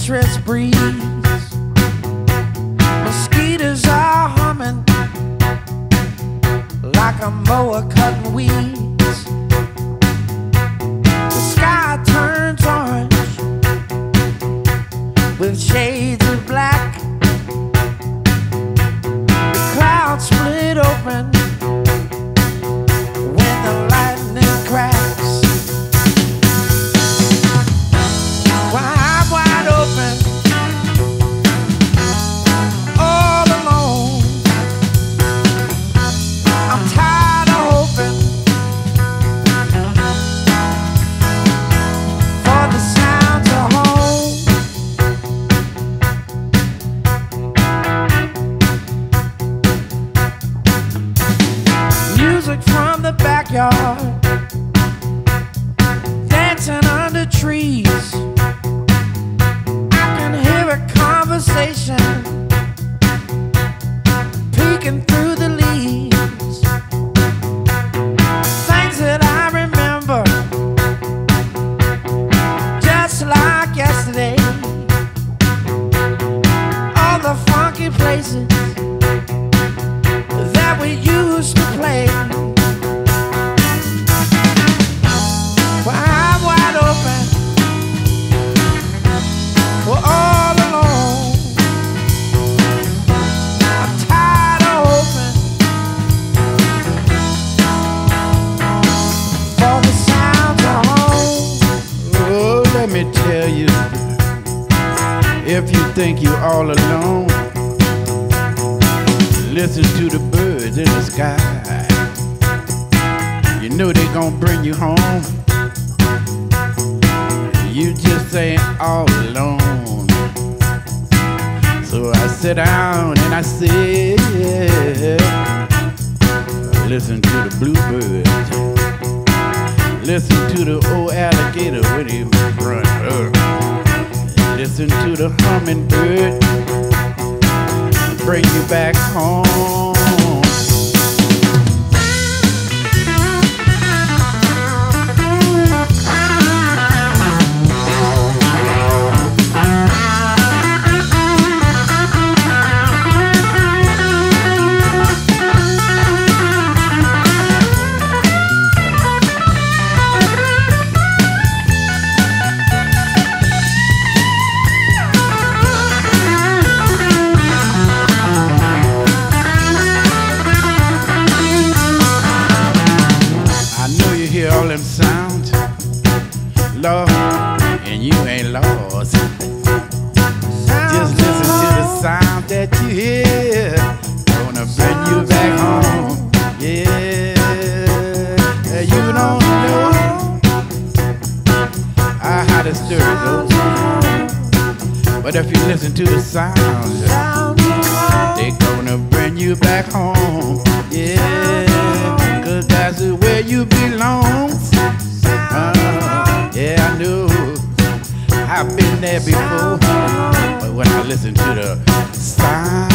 citrus breeze. Mosquitoes are humming like a mower cutting weeds. The sky turns orange with shades of black. The clouds split open when the lightning cracks. Well, I'm wide open, all alone. I'm tired of hoping for the sounds of home. Music from the backyard, dancing under trees. I can hear a conversation peeking through the leaves. Things that I remember just like yesterday. All the funky places that we used to play. Well, I'm wide open, we're all alone. I'm tired of hoping for the sounds of home. Oh, let me tell you, if you think you're all alone, listen to the birds in the sky. You know they gonna bring you home. You just ain't all alone. So I sit down and I say, listen to the bluebirds. Listen to the old alligator when he run. Listen to the hummingbird, bring you back home. All them sounds, Lord, and you ain't lost. Just listen to the sound that you hear, gonna bring you back home. Yeah, you don't know how the story goes, but if you listen to the sounds, they gonna bring you back home. Yeah, 'cause that's where you belong. Yeah, I know I've been there before, but when I listen to the sound